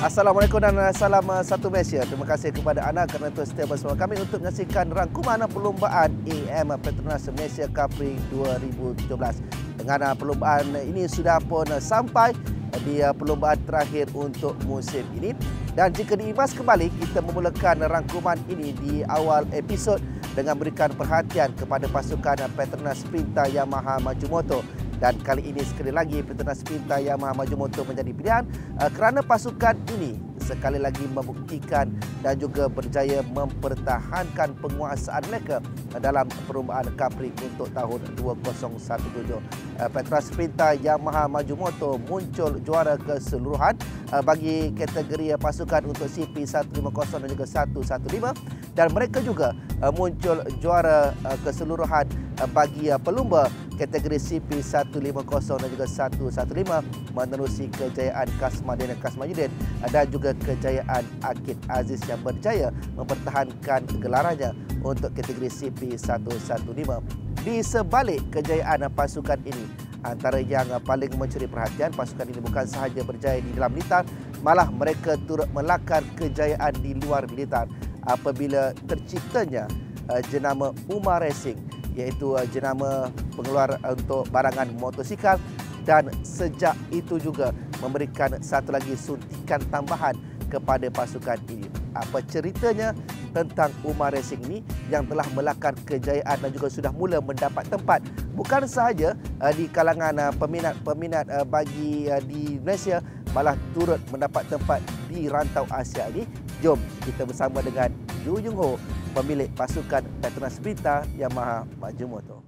Assalamualaikum dan salam satu Malaysia. Terima kasih kepada anda kerana terus setia bersama kami untuk menyaksikan rangkuman perlombaan AM Petronas Malaysia Capri 2017. Dengan perlombaan ini sudah pun sampai di perlombaan terakhir untuk musim ini. Dan jika diimbas kembali, kita memulakan rangkuman ini di awal episod dengan berikan perhatian kepada pasukan Petronas Sprinter Yamaha Maju Motor. Dan kali ini sekali lagi Petronas Sprinter Yamaha Maju Motor menjadi pilihan kerana pasukan ini sekali lagi membuktikan dan juga berjaya mempertahankan penguasaan mereka dalam perlombaan Capri untuk tahun 2017. Petronas Sprinter Yamaha Maju Motor muncul juara keseluruhan bagi kategori pasukan untuk CP150 dan juga 115, dan mereka juga muncul juara keseluruhan bagi pelumba kategori CP150 dan juga 115 menerusi kejayaan Kasmadin Kasmayudin dan juga kejayaan Akid Aziz yang berjaya mempertahankan gelarannya untuk kategori CP115. Di sebalik kejayaan pasukan ini, antara yang paling mencuri perhatian, pasukan ini bukan sahaja berjaya di dalam militar, malah mereka turut melakar kejayaan di luar militar apabila terciptanya jenama Umar Racing, iaitu jenama pengeluar untuk barangan motosikal, dan sejak itu juga memberikan satu lagi suntikan tambahan kepada pasukan ini. Apa ceritanya tentang Umar Racing ini yang telah melakar kejayaan dan juga sudah mula mendapat tempat bukan sahaja di kalangan peminat bagi di Malaysia, malah turut mendapat tempat di rantau Asia ini. Jom kita bersama dengan Yu Jung Ho, pemilik pasukan Petronas Sprinter Yamaha Maju Motor.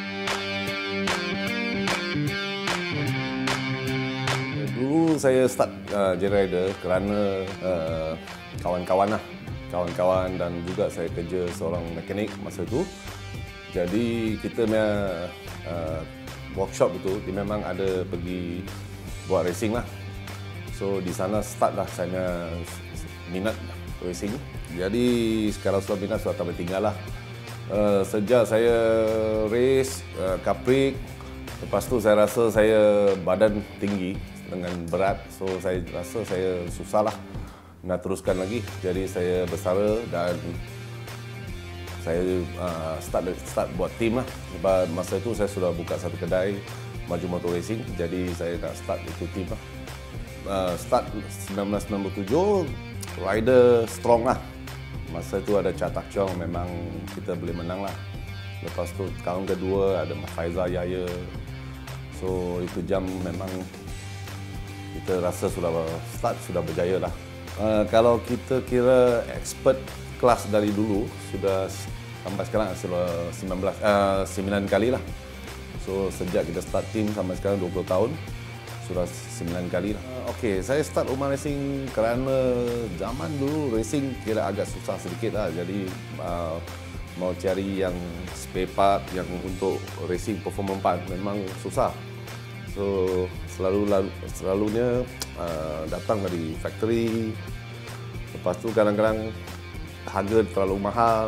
Dulu saya start jadi rider kerana kawan-kawan dan juga saya kerja seorang mekanik masa itu. Jadi kita punya workshop itu dia memang ada pergi buat racing lah. So di sana start lah saya minat racing. Jadi sekarang sudah minat, sudah tak bertinggal lah. Sejak saya race Capri, lepas tu saya rasa saya badan tinggi dengan berat, so saya rasa saya susah lah nak teruskan lagi. Jadi saya bersara dan saya start buat tim lah. Sebab masa itu saya sudah buka satu kedai Maju Motor Racing, jadi saya nak start itu tim lah. Start 1997, rider strong lah. Masa itu ada Cha Tak Chong, memang kita boleh menang lah. Lepas tu tahun kedua ada Faizal Yahya. So itu jam memang kita rasa sudah berjaya lah. Kalau kita kira expert kelas dari dulu, sudah sampai sekarang sudah 9 kali lah. So sejak kita start team sampai sekarang 20 tahun, sudah 9 kali lah. Okey, saya start Umar Racing kerana zaman dulu racing kira agak susah sedikit lah. Jadi mau cari yang spare part yang untuk racing performance part memang susah. So selalunya datang dari factory. Lepas tu kadang-kadang harga terlalu mahal.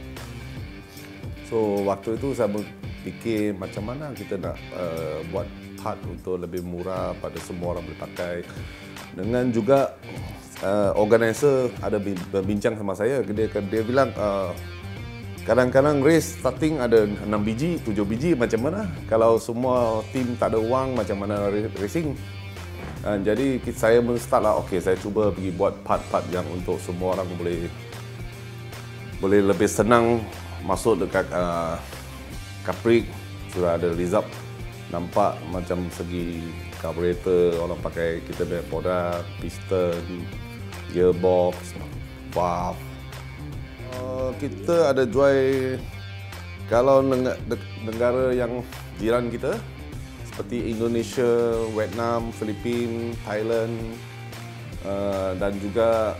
So waktu itu saya berfikir macam mana kita nak buat part untuk lebih murah pada semua orang boleh pakai. Dengan juga organizer ada berbincang sama saya, dia bilang kadang-kadang race starting ada 6 biji, 7 biji, macam mana? Kalau semua tim tak ada wang, macam mana racing? Jadi saya start lah, okey, saya cuba pergi buat part-part yang untuk semua orang boleh lebih senang masuk dekat Capri. Sudah ada result, nampak macam segi carburetor, orang pakai kita punya produk, piston, gearbox, valve. Kita ada jual kalau negara yang jiran kita seperti Indonesia, Vietnam, Filipina, Thailand dan juga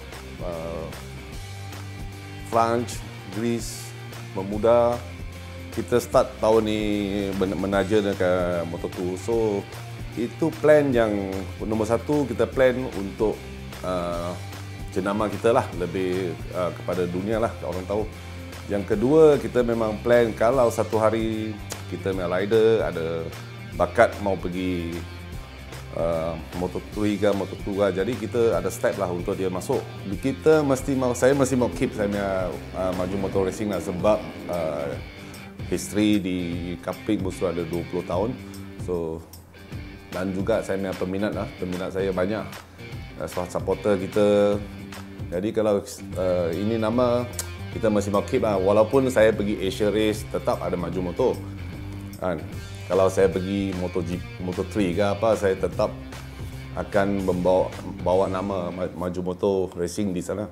France, Greece, Bermuda. Kita start tahun ni menaja dekat Moto2. So itu plan yang nombor satu, kita plan untuk jenama kita lah, lebih kepada dunia lah, orang tahu. Yang kedua, kita memang plan kalau satu hari kita punya rider ada bakat mau pergi Moto3 ke Moto2 ke. Jadi kita ada step lah untuk dia masuk. Saya mesti mau keep saya punya maju motor racing lah, sebab history di Kaprik mesti ada 20 tahun. So dan juga saya punya peminat saya banyak, supporter kita. Jadi kalau ini nama kita mesti mau keep lah. Walaupun saya pergi Asia Race tetap ada maju motor kan. Kalau saya pergi Moto3 ke apa, saya tetap akan bawa nama maju motor racing di sana.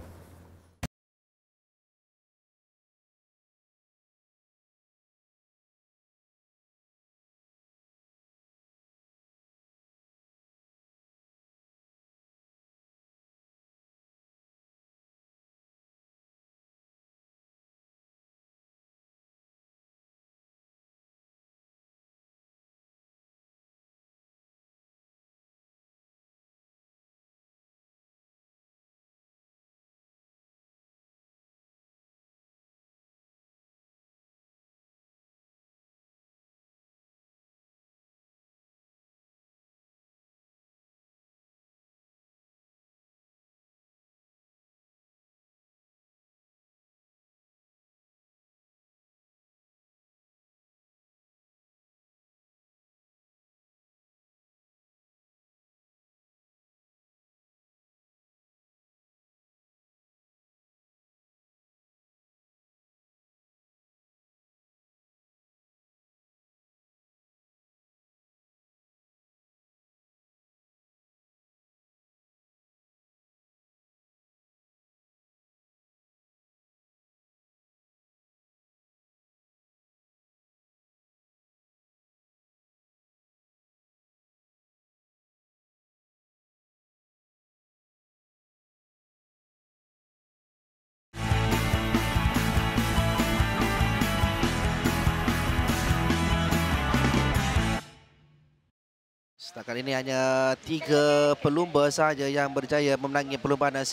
Setakat ini hanya 3 pelumba sahaja yang berjaya memenangi perlumbaan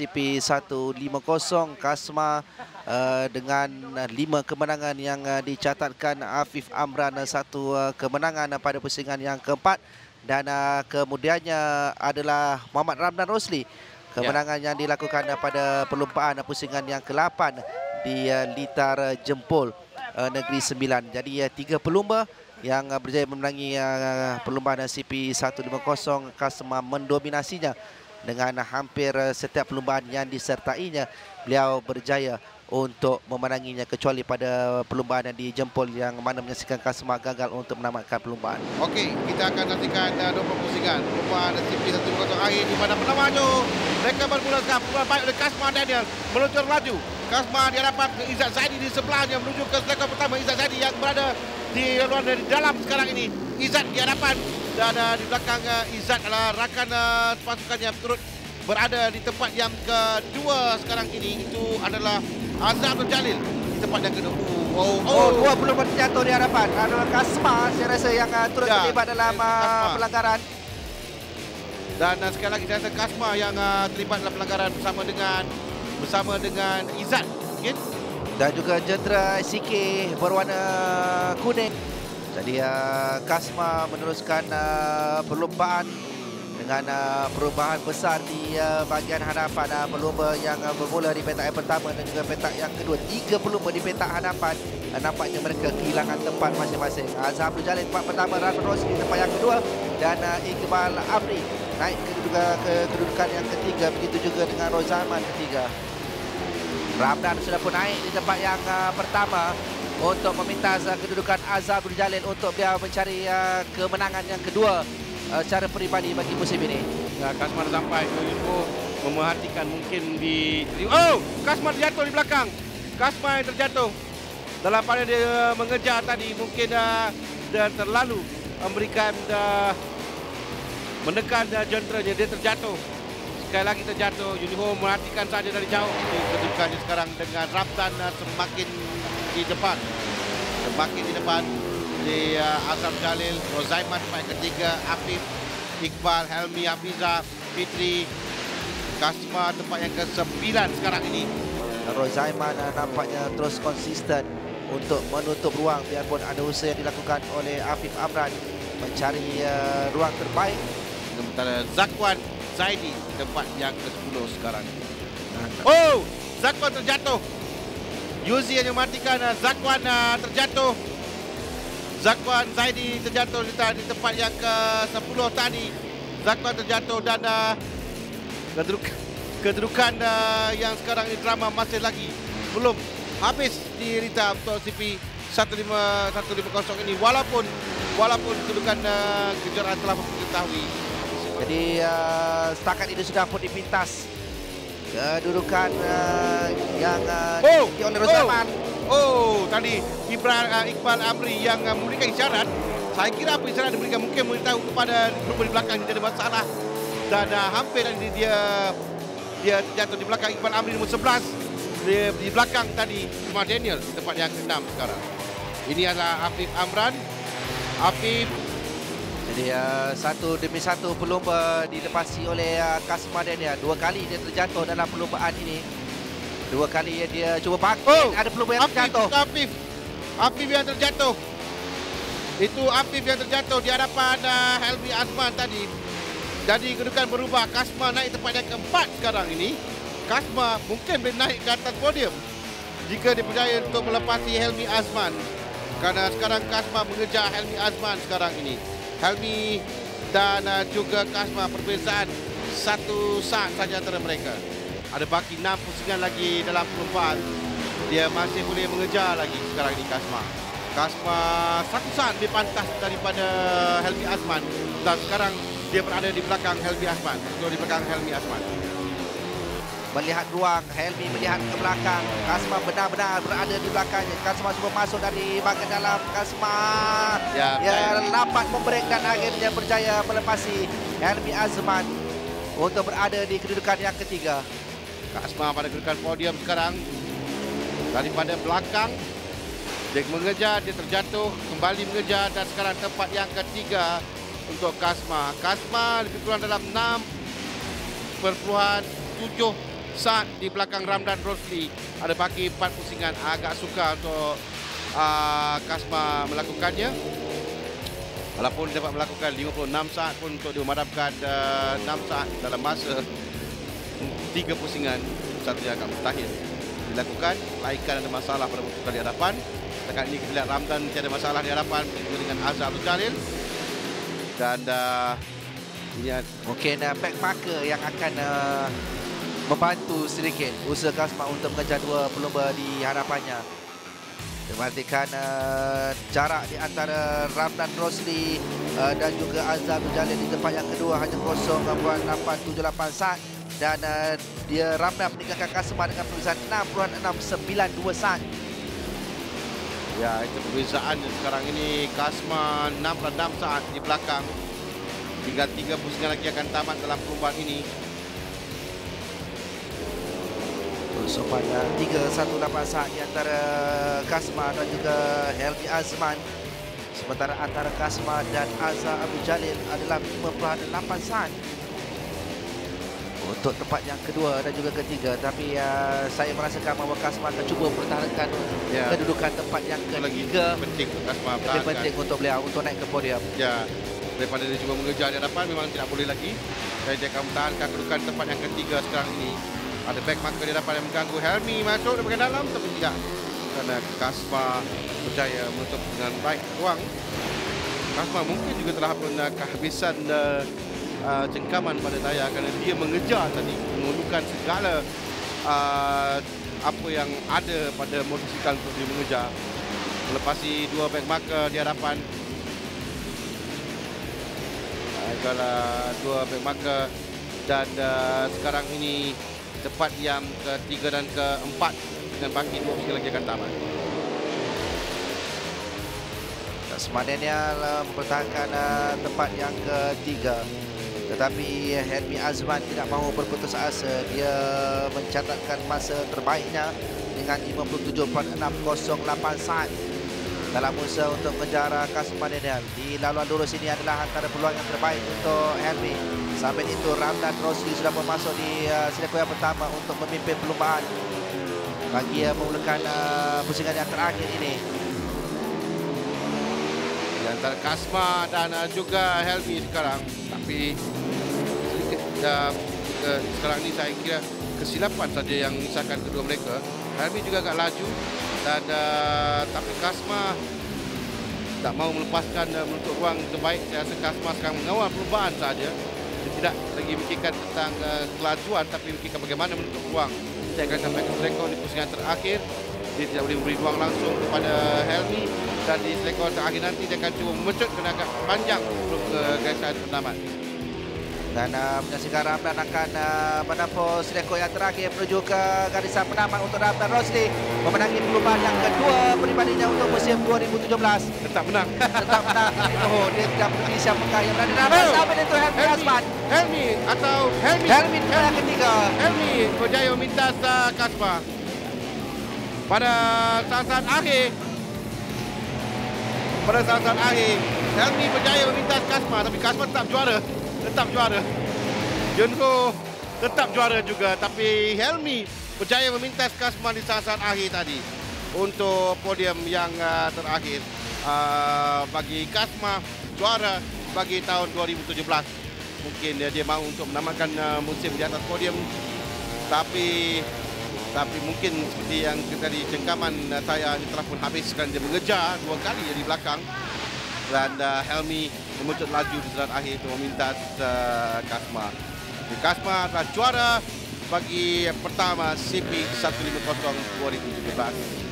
CP150 Kasma dengan 5 kemenangan yang dicatatkan. Afif Amran 1 kemenangan pada pusingan yang keempat, dan kemudiannya adalah Muhammad Ramdan Rosli, kemenangan yang dilakukan pada perlumbaan pusingan yang ke-8 di Litar Jempol Negeri Sembilan. Jadi 3 pelumba yang berjaya memenangi perlumbaan CP150 Kasma, mendominasinya dengan hampir setiap perlumbaan yang disertainya. Beliau berjaya untuk memenanginya, kecuali pada perlumbaan yang di Jempol yang mana menyaksikan Kasma gagal untuk menamatkan perlumbaan. Okey, kita akan nantikan 20 pusingan perlumbaan CP150 akhir di mana pertama tu mereka bermula sekarang. Perlumbaan baik oleh Kasma Daniel meluncur laju. Kasma dia dapat Izzat Zaidi di sebelahnya menuju ke striker pertama. Izzat Zaidi yang berada di luar dari dalam sekarang ini. Izzat di hadapan, dan di belakang Izzat adalah rakan pasukan yang turut berada di tempat yang kedua sekarang ini. Itu adalah Azhar Abdul Jalil di tempat yang kedua. Dua pelumba terjatuh di hadapan adalah Kasma, saya rasa, yang turut terlibat dalam pelanggaran. Dan sekali lagi saya rasa Kasma yang terlibat dalam pelanggaran bersama dengan Izzat, mungkin. Dan juga jentera CK berwarna kuning. Jadi Kasma meneruskan perlumbaan dengan perubahan besar di bahagian hadapan. Pelumba yang bermula di petak yang pertama dan juga petak yang kedua, 3 pelumba di petak hadapan, nampaknya mereka kehilangan tempat masing-masing. Azhar Abdul Jalil tempat pertama, Ramdan Rosli di tempat yang kedua, dan Iqbal Afri naik ke kedudukan yang ketiga. Begitu juga dengan Rozaman ketiga. Ramdan sudah pun naik di tempat yang pertama untuk meminta kedudukan Azhar Abdul Jalil untuk dia mencari kemenangan yang kedua secara peribadi bagi musim ini. Ya, Kasma sampai ke info memerhatikan mungkin di... Kasma terjatuh di belakang. Kasma yang terjatuh dalam pada dia mengejar tadi, mungkin dan terlalu memberikan menekan jenteranya, dia terjatuh. Sekali lagi terjatuh. Yuniho merhatikan saja dari jauh. Kedudukannya sekarang dengan Ramdan semakin di depan. Di Azhar Jalil, Rozaiman tempat ketiga, Afif, Iqbal, Helmi, Hafiza, Fitri, Kasma tempat yang ke-9 sekarang ini. Rozaiman nampaknya terus konsisten untuk menutup ruang, biarpun ada usaha yang dilakukan oleh Afif Amran mencari ruang terbaik Sementara Zakwan Zaidi tempat yang ke-10 sekarang. Oh, Zakwan terjatuh. Yuzi hanya matikan. Zakwan terjatuh. Zakwan Zaidi terjatuh di tempat yang ke-10 tadi. Zakwan terjatuh dan kedudukan yang sekarang ini drama masih lagi belum habis dirita untuk CP 150 ini walaupun kedudukan kejuaraan telah diketahui. Jadi setakat ini sudah pun dipintas kedudukan yang dimiliki oleh Rosman. Tadi Iqbal Amri yang memberikan isyarat. Saya kira apa isyarat diberikan mungkin memberitahu kepada grup di belakang tidak ada masalah. Dan hampir tadi dia jatuh di belakang Iqbal Amri nombor 11. Di belakang tadi Umar Daniel di tempat yang ke-6 sekarang. Ini adalah Afif Amran. Afif. Jadi satu demi satu pelumba dilepasi oleh Kasma Daniel. 2 kali dia terjatuh dalam perlumbaan ini. 2 kali dia cuba bangkit. Ada pelumba yang terjatuh. Afif yang terjatuh. Itu Afif yang terjatuh di hadapan Helmi Azman tadi. Jadi kedudukan berubah. Kasma naik tempat yang ke-4 sekarang ini. Kasma mungkin boleh naik ke atas podium jika dia berjaya untuk melepasi Helmi Azman. Kerana sekarang Kasma mengejar Helmi Azman sekarang ini. Helmi dan juga Kasma perbezaan 1 saat saja antara mereka. Ada baki 6 pusingan lagi dalam perlumbaan. Dia masih boleh mengejar lagi sekarang ini Kasma. Kasma 1 saat lebih pantas daripada Helmi Azman. Dan sekarang dia berada di belakang Helmi Azman. Di belakang Helmi Azman. Melihat ruang, Helmi melihat ke belakang. Kasma benar-benar berada di belakangnya. Kasma cuba masuk dari bahagian dalam. Kasma dapat membreak dan akhirnya berjaya melepasi Helmi Azman untuk berada di kedudukan yang ketiga. Kasma pada kedudukan podium sekarang. Daripada belakang, dia mengejar, dia terjatuh, kembali mengejar dan sekarang tempat yang ketiga untuk Kasma. Kasma lebih kurang dalam 6.7 saat di belakang Ramdan Rosli. Ada baki 4 pusingan. Agak suka untuk Kasma melakukannya. Walaupun dapat melakukan 56 saat pun untuk dia memadamkan 6 saat dalam masa 3 pusingan. Satunya agak mustahil dilakukan. Laikan ada masalah pada motor di hadapan. Setakat ini kita lihat Ramdan tiada masalah di hadapan dengan Azhar Jalil. Dan ini mungkin backmarker yang akan membantu sedikit usaha Kasma untuk mengejar 2 pelumba di hadapannya. Perhatikan jarak di antara Ramdan Rosli dan juga Azhar Jalil di tempat yang kedua hanya 0.878 saat. Dan dia Ramdan meninggalkan Kasma dengan perbezaan 6.692 saat. Ya, itu perbezaan sekarang ini. Kasma 6.6 saat di belakang. Tinggal 3 pusingan lagi akan tamat dalam perlumbaan ini. Supaya 3.18 saat di antara Kasma dan juga Helmi Azman. Sementara antara Kasma dan Azhar Abdul Jalil adalah 5.8 saat untuk tempat yang kedua dan juga ketiga. Tapi saya merasakan bahawa Kasma akan cuba pertahankan kedudukan tempat yang ketiga. Penting untuk Kasma lebih penting untuk beliau untuk naik ke podium. Ya, daripada dia cuba mengejar di hadapan memang tidak boleh lagi. Dan dia akan mempertahankan kedudukan tempat yang ketiga sekarang ini. Ada back marker di depan yang mengganggu. Helmi masuk di bagian dalam tapi tidak. Kerana Kasma berjaya menutup dengan baik ruang. Kasma mungkin juga telah pernah kehabisan cengkaman pada tayar kerana dia mengejar tadi. Menggunakan segala apa yang ada pada motosikal untuk dia mengejar. Melepasi 2 back marker di hadapan. Adalah 2 back marker. Dan sekarang ini tempat yang ketiga dan keempat dengan baki 2 pusingan lagi akan tamat. Kasma Daniel mempertahankan tempat yang ketiga. Tetapi Helmi Azman tidak mahu berputus asa. Dia mencatatkan masa terbaiknya dengan 57.608 saat dalam usaha untuk mengejar Kasma Daniel. Di laluan lurus ini adalah antara peluang yang terbaik untuk Helmi. Sampai itu Ramdan Rosli sudah masuk di sirkuit yang pertama untuk memimpin perlumbaan bagi memulakan pusingan yang terakhir ini. Di antara Kasma dan juga Helmi sekarang. Tapi sekarang ni saya kira kesilapan saja yang mengisahkan kedua mereka. Helmi juga agak laju dan tapi Kasma tak mau melepaskan menutup ruang terbaik. Saya rasa Kasma sekarang mengawal perlumbaan saja. Dia tidak lagi memikirkan tentang kelajuan tapi memikirkan bagaimana menutup ruang. Saya akan sampaikan selekor di pusingan terakhir. Dia tidak boleh memberi ruang langsung kepada Helmi dan di selekor terakhir nanti dia akan cuba memecut kena agak panjang sebelum ke garisan penamat. Dan menyaksikan Ramdan akan menempuh selekor yang terakhir menuju ke garisan penamat untuk Ramdan Rosli memenangi perlumbaan yang kedua peribadinya untuk musim 2017. Tetap menang. Tetap menang. Oh, dia tidak peduli siapakah yang berada dalam sampai itu Helmi Azman. Helmi atau Helmi. Helmi di yang ketiga. Helmi berjaya memintas Kasma. Pada saat-saat akhir. Helmi berjaya memintas Kasma tapi Kasma tetap juara. Junko tetap juara juga tapi Helmi berjaya memintas Kasma di saat-saat akhir tadi untuk podium yang terakhir. Bagi Kasma juara bagi tahun 2017. Mungkin dia mahu untuk menamatkan musim di atas podium tapi mungkin seperti yang tadi cengkaman saya telah pun habis kerana dia mengejar 2 kali di belakang dan Helmi memucut laju di saat akhir untuk memintas Kasma. Kasma adalah juara bagi pertama CP 150 2017.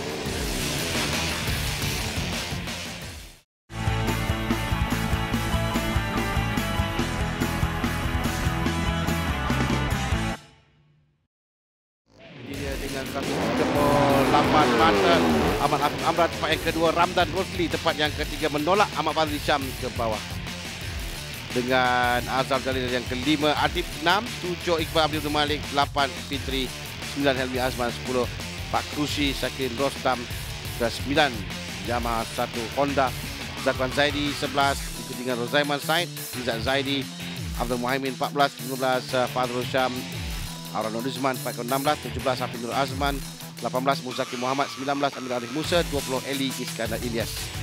Ahmad Afif Amran tempat yang kedua, Ramdan Rosli tempat yang ketiga menolak Ahmad Fazli Syam ke bawah. Dengan Azhar Jalil yang kelima, Adib 6, 7 Iqbal Abdul Malik, 8 Fitri, 9 Helmi Azman, 10 Pak Krusi, Syakir Rostam, 9 Yamaha 1 Honda, Zakwan Zaidi 11, diikuti dengan Rozaiman Said, Izzat Zaidi, Abdul Muhaimin 14, 15 Fadrul Syam, Auran Nuzman 16, 17 Hafid Nur Azman, 18 Muzaki Muhammad, 19 Amir Arif Musa, 20 Eli Iskandar Ilyas.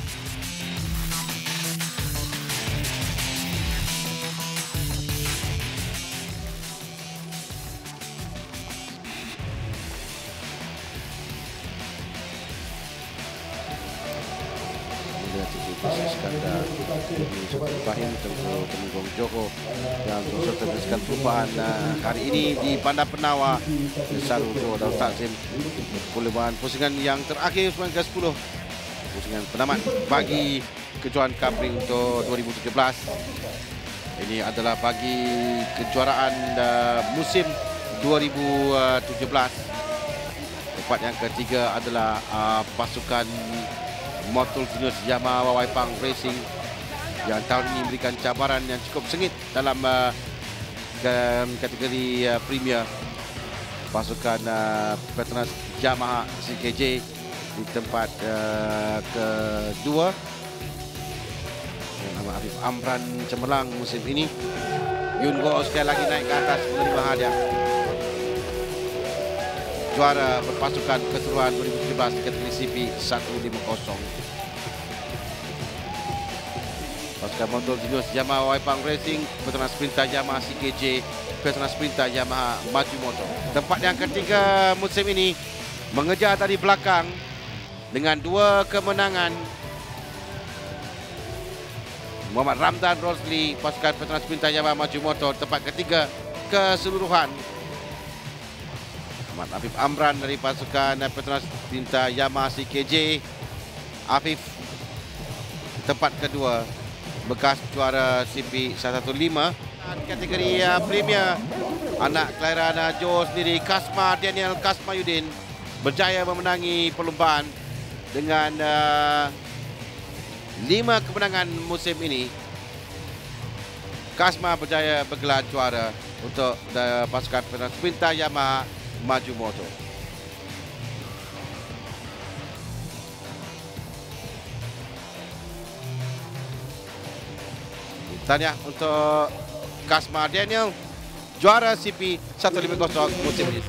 Iskandar Ibrahim Temenggung Johor yang berserta menyaksikan perlumbaan hari ini di Bandar Penawa Saru Johor Darul Takzim. Perlumbaan pusingan yang terakhir pusingan ke-10, pusingan penamat bagi kejuaraan Kapring untuk 2017. Ini adalah bagi kejuaraan musim 2017. Tempat yang ketiga adalah pasukan Motul Genius Yamaha Waipang Racing yang tahun ini memberikan cabaran yang cukup sengit dalam kategori Premier. Pasukan Petronas Yamaha CKJ di tempat kedua. Nama Afif Amran cemerlang musim ini. Yun Go sekali lagi naik ke atas menerima hadiah. Juara berpasukan keseluruhan 2017 kategori CP 150. Pasukan Motor Genius Yamaha Waipang Racing, Petronas Sprinter Yamaha CKJ, Petronas Sprinter Yamaha Maju Motor. Tempat yang ketiga musim ini mengejar dari belakang dengan 2 kemenangan. Muhammad Ramdan Rosli, pasukan Petronas Sprinter Yamaha Maju Motor, tempat ketiga keseluruhan. Ahmad Afif Amran dari pasukan Petronas Sprinter Yamaha CKJ. Afif tempat kedua, bekas juara CP 115. Kategori Premier, anak kelahiran Johor sendiri, Kasma Daniel Kasmayuddin berjaya memenangi perlumbaan dengan 5 kemenangan musim ini. Kasma berjaya bergelar juara untuk pasukan Petronas Sprinter Yamaha Maju Motor. Tahniah untuk Kasma Daniel, juara CP 150 musim ini.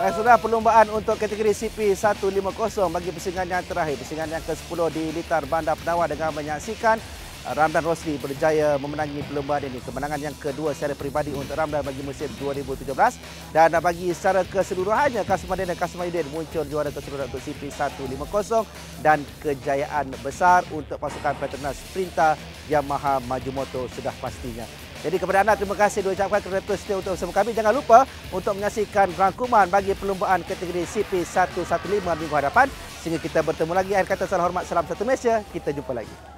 Sudah perlombaan untuk kategori CP150 bagi pusingan yang terakhir, pusingan yang ke-10 di Litar Bandar Penawar dengan menyaksikan Ramdan Rosli berjaya memenangi perlombaan ini. Kemenangan yang kedua secara peribadi untuk Ramdan bagi musim 2017 dan bagi secara keseluruhannya Kasmaddin dan Kasmaddin muncul juara keseluruhan untuk CP150 dan kejayaan besar untuk pasukan Petronas Sprinter Yamaha Majimoto sudah pastinya. Jadi kepada anda terima kasih diucapkan kerana terus setia untuk bersama kami. Jangan lupa untuk menyaksikan rangkuman bagi perlombaan kategori CP115 minggu hadapan. Sehingga kita bertemu lagi. Akhir kata salam hormat, salam satu Malaysia. Kita jumpa lagi.